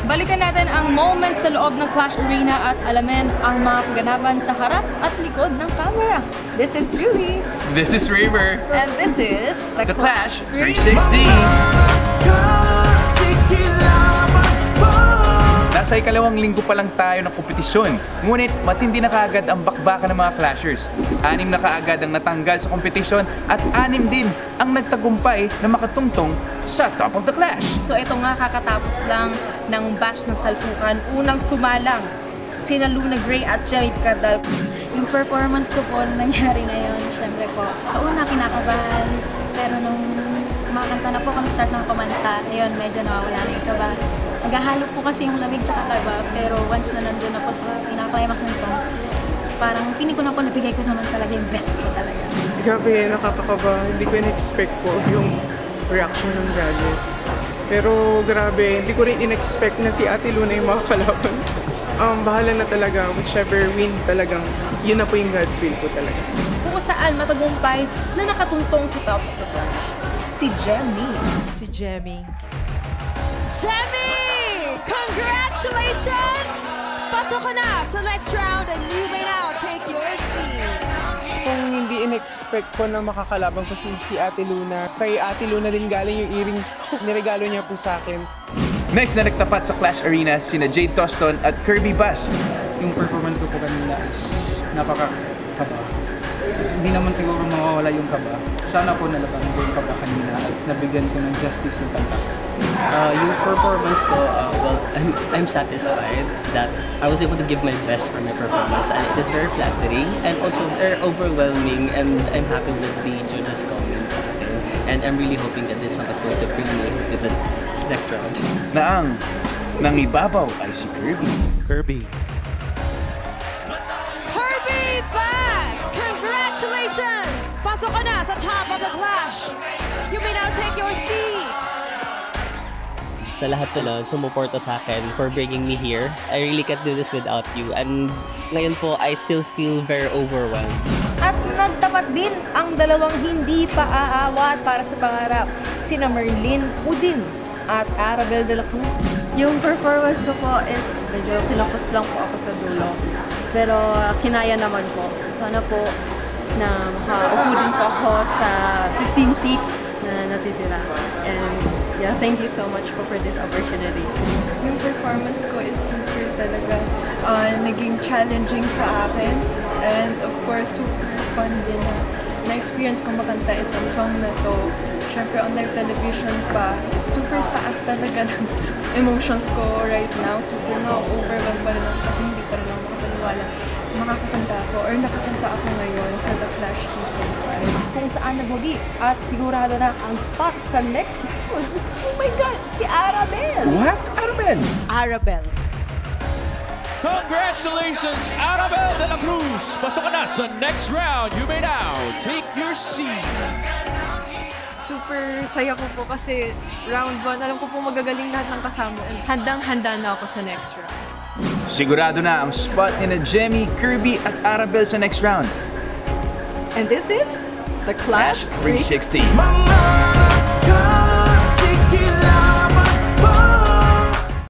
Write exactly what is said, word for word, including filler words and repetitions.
Balikan natin ang moment sa loob ng Clash Arena at alamin ang mga kaganapan sa harap at likod ng camera. This is Julie. This is River. And this is The, the Clash three sixty. Nasa ikalawang linggo pa lang tayo ng kompetisyon, ngunit matindi na kaagad ang bakbakan ng mga Clashers. Anim na kaagad ang natanggal sa kompetisyon at anim din ang nagtagumpay na makatungtong sa Top of the Clash. So ito nga, kakatapos lang ng batch ng salpukan, unang sumalang sina Luna Gray at Jemmy Cardal. Yung performance ko po na nangyari ngayon, syempre po, sa una kinakabahan, pero nung kumakanta na po kami, start na kumanta, ayun, medyo nawawala na yung kabahan. Naghahalo po kasi yung lamig tsaka taba, pero once na nandun na po sa pinaka-climax ng song, parang pinig ko na po, nabigay ko naman talaga yung best ko talaga. Grabe, nakakakaba. Hindi ko in-expect po yung reaction ng judges. Pero grabe, hindi ko rin in-expect na si Ate Luna yung makakalaban. Um, bahala na talaga, whichever win talagang, yun na po yung God's will po talaga. Kung saan matagumpay na nakatuntong sa Top of the Clash, si Jemmy. Si Jemmy. Jemmy! Congratulations! Pasok ka na sa next round and you may now take your seat. Kung hindi in-expect ko na makakalaban ko si, si Ate Luna, kay Ate Luna din galing yung earrings ko. Niregalo niya po sa akin. Next na nagtapat sa Clash Arena sina Jade Toston at Kirby Bass. Yung performance ko po kanina is napakakaba. Hindi naman siguro mawawala yung kaba. Sana po nalaban ko yung kaba kanina at nabigyan ko ng justice yung kanta. Uh, yung performance ko, uh, well, I'm, I'm satisfied that I was able to give my best for my performance, and it is very flattering and also very overwhelming, and I'm happy with the judges' comments sa akin. And I'm really hoping that this song is going to bring me to the next round. Na ang nangibabaw ay si Kirby. Kirby. Kirby Bass! Congratulations! Pasok ka na sa Top of the Clash. You may now take your seat. Sa lahat na lang, sumuporta sa akin for bringing me here. I really can't do this without you. And ngayon po, I still feel very overwhelmed. At nagtapat din ang dalawang hindi pa aawat para sa pangarap, sina Merlin Udin at Arabel de la Cruz. Yung performance ko po is medyo kinapos lang po ako sa dulo. Pero kinaya naman po. Sana po na makaupo din po ako sa fifteen seats na natitira. And yeah, thank you so much po for this opportunity. Yung performance ko is super talaga uh, naging challenging sa akin. And of course, super fun din na na-experience ko makanta itong song na to. Siyempre, on live television pa, super taas talaga ng emotions ko right now. Super na-overwhelmed pa rin ako kasi hindi pa rin ako makapaniwala. Makakakanta ako or nakakanta ako ngayon sa The Clash Season five. Kung saan nagwagi at sigurado na ang spot sa next round. Oh my God! Si Arabel! What? Arabel? Arabel. Congratulations, Arabel de la Cruz! Pasok ka na sa next round. You may now take your seat. Super saya ko po kasi round one, alam ko po magagaling lahat ng kasama. Handang-handa na ako sa next round. Sigurado na ang spot ni na Jemmy, Kirby at Arabel sa next round. And this is The Clash three sixty. three sixty.